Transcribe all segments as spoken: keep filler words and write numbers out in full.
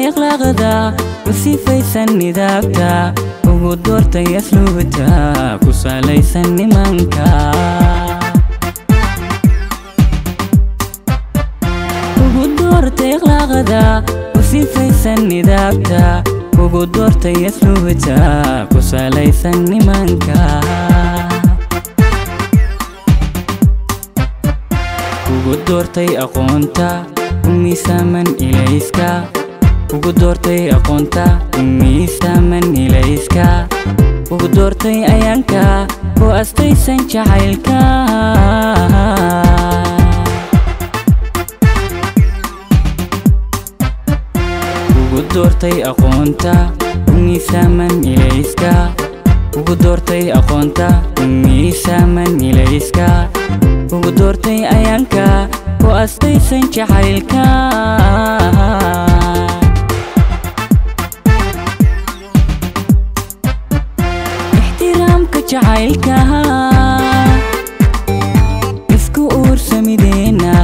akhlaaqda ku sifaysan nidaamka ugu doortay asluubta ku salaysan nimanka ugu doortay akhlaaqda ku sifaysan nidaamka ugu doortay asluubta ku salaysan nimanka ugu doortay aqoonta miisaaman ilayska ugu doortay aqoonta miisaaman ilayska ugu doortay ayaanka ku astaysan jacaylka ugu doortay aqoonta miisaaman ilayska ugu doortay aqoonta miisaaman ilayska ugu doortay ayaanka ku astaysan jacaylka ixtiraamka jacaylka isku uursamideenna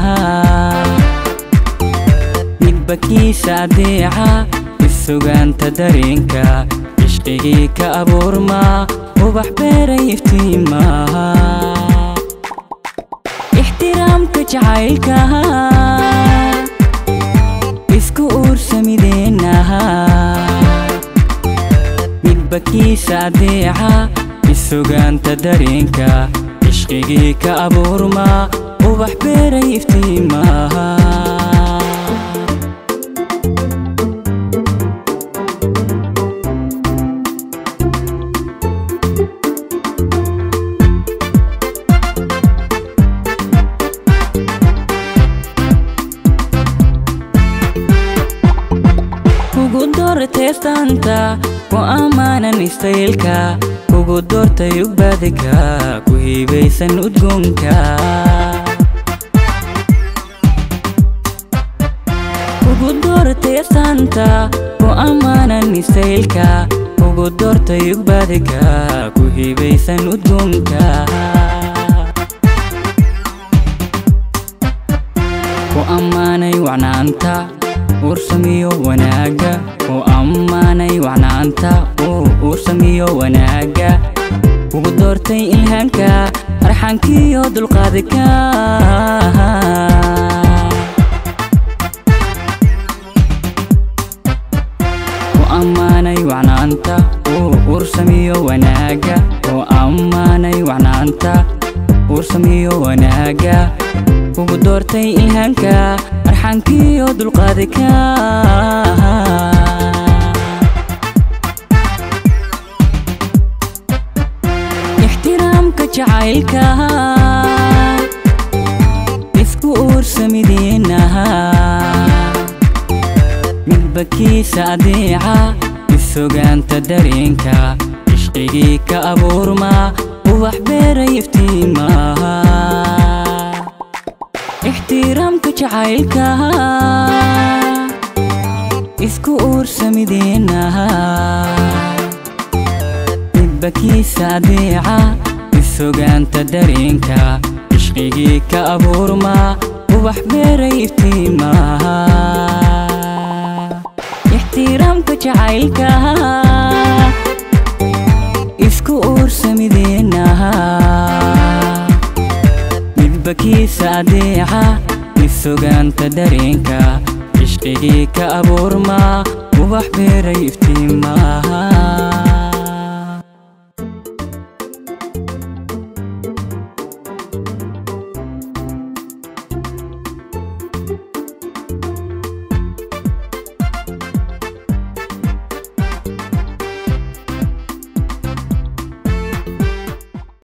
midba kiisa adeeca isugaanta dareenka ishqigii ka abuurma ubax beeray iftiima ixtiraamka jacaylka isku uursamideenna midba kiisa adeeca isugaanta dareenka ishqigii ka abuurma ubax beeray iftiima ugu doortay astaanta ku ammaanan istaylka ugu doortay ugbaadika ku hiibaysan udgoonka ugu doortay astaanta ku ammaanan istaylka ugu doortay ugbaadika ku hiibaysan udgoonka ku ammaanay wacnaanta ursamiyo wanaaga ku ammaanay wacnaanta ursamiyo wanaaga ugu doortay ilhaamka arxankiyo dulqaadka ku ammaanay wacnaanta ursamiyo wanaaga ku ammaanay wacnaanta ursamiyo wanaaga ugu doortay ilhaamka arxankiyo dulqaadka ixtiraamka jacaylka isku uursamideenna midba kiisa adeeca isugaanta dareenka ishqigii ka abuurma ubax beeray iftiima ixtiraamka jacaylka isku uursamideenna midba kiisa adeeca isugaanta dareenka ishqigii ka abuurma ubax beeray iftiima ixtiraamka jacaylka isku uursamideenna midba kiisa adeeca isugaanta dareenka ishqigii ka abuurma ubax beeray iftiima